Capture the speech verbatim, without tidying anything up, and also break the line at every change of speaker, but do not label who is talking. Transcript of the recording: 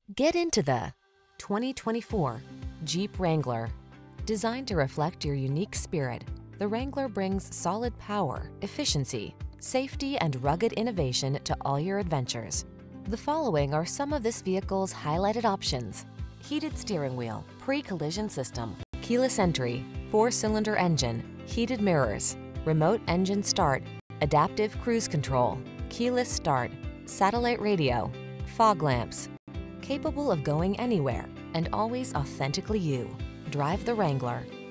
Get into the twenty twenty-four Jeep Wrangler. Designed to reflect your unique spirit, the Wrangler brings solid power, efficiency, safety, and rugged innovation to all your adventures. The following are some of this vehicle's highlighted options: heated steering wheel, pre-collision system, keyless entry, four-cylinder engine, heated mirrors, remote engine start, adaptive cruise control, keyless start, satellite radio, fog lamps. Capable of going anywhere and always authentically you. Drive the Wrangler.